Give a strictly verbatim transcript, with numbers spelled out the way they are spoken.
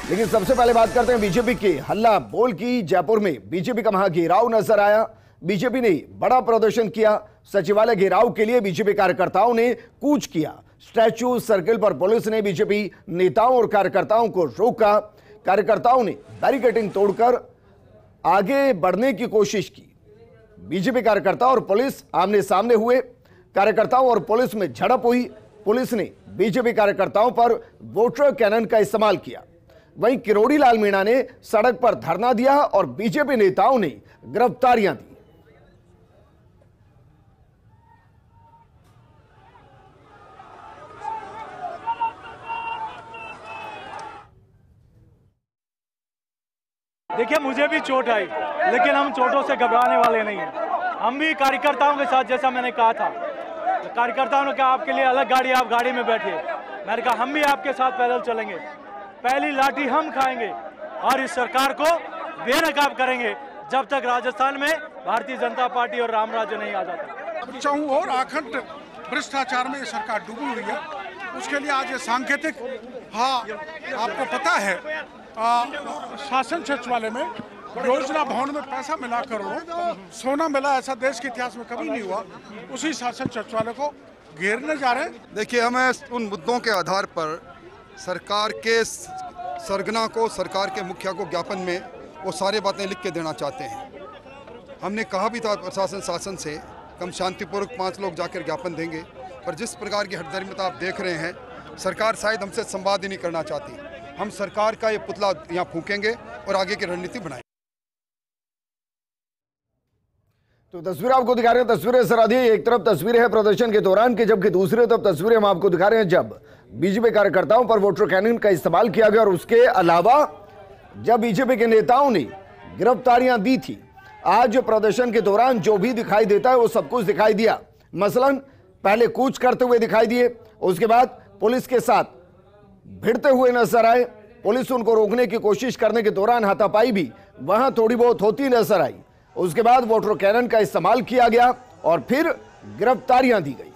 लेकिन सबसे पहले बात करते हैं बीजेपी की। हल्ला बोल की जयपुर में बीजेपी का वहां घेराव नजर आया। बीजेपी ने बड़ा प्रदर्शन किया। सचिवालय घेराव के लिए बीजेपी कार्यकर्ताओं ने कूच किया। स्टैच्यू सर्किल पर पुलिस ने बीजेपी नेताओं और कार्यकर्ताओं को रोका। कार्यकर्ताओं ने बैरिकेडिंग तोड़कर आगे बढ़ने की कोशिश की। बीजेपी कार्यकर्ता और पुलिस आमने सामने हुए। कार्यकर्ताओं और पुलिस में झड़प हुई। पुलिस ने बीजेपी कार्यकर्ताओं पर वोटर कैनन का इस्तेमाल किया। वहीं किरोड़ी लाल मीणा ने सड़क पर धरना दिया और बीजेपी नेताओं ने गिरफ्तारियां दी। देखिए, मुझे भी चोट आई, लेकिन हम चोटों से घबराने वाले नहीं हैं। हम भी कार्यकर्ताओं के साथ, जैसा मैंने कहा था, कार्यकर्ताओं ने कहा आपके लिए अलग गाड़ी, आप गाड़ी में बैठिए। मैंने कहा हम भी आपके साथ पैदल चलेंगे। पहली लाठी हम खाएंगे और इस सरकार को बेनकाब करेंगे जब तक राजस्थान में भारतीय जनता पार्टी और राम राज्य नहीं आ जाता। चाहूँ और अखंड भ्रष्टाचार में ये सरकार डूबी हुई है। उसके लिए आज ये सांकेतिक, हाँ आपको पता है, आ, शासन सचिवालय में योजना भवन में पैसा मिला करोड़ों, सोना मिला, ऐसा देश के इतिहास में कभी नहीं हुआ। उसी शासन सचिवालय को घेरने जा रहे हैं। देखिए, हमें उन मुद्दों के आधार पर सरकार के सरगना को, सरकार के मुखिया को ज्ञापन में वो सारी बातें लिख के देना चाहते हैं। हमने कहा भी था प्रशासन शासन से कम शांतिपूर्वक पांच लोग जाकर ज्ञापन देंगे, पर जिस प्रकार की हठधर्मिता आप देख रहे हैं, सरकार शायद हमसे संवाद ही नहीं करना चाहती। हम सरकार का ये पुतला यहाँ फूकेंगे और आगे की रणनीति बनाएंगे। तो तस्वीर आपको दिखा रहे हैं, तस्वीरें सराधी। एक तरफ तस्वीरें हैं प्रदर्शन के दौरान की, जबकि दूसरी तरफ तस्वीरें हम आपको दिखा रहे हैं जब बीजेपी कार्यकर्ताओं पर वोटर कैनन का इस्तेमाल किया गया और उसके अलावा जब बीजेपी के नेताओं ने गिरफ्तारियां दी थी। आज प्रदर्शन के दौरान जो भी दिखाई देता है वो सब कुछ दिखाई दिया। मसलन पहले कूच करते हुए दिखाई दिए, उसके बाद पुलिस के साथ भिड़ते हुए नजर आए। पुलिस उनको रोकने की कोशिश करने के दौरान हाथापाई भी वहां थोड़ी बहुत होती नजर आई। उसके बाद वोटर कैनन का इस्तेमाल किया गया और फिर गिरफ्तारियां दी गई।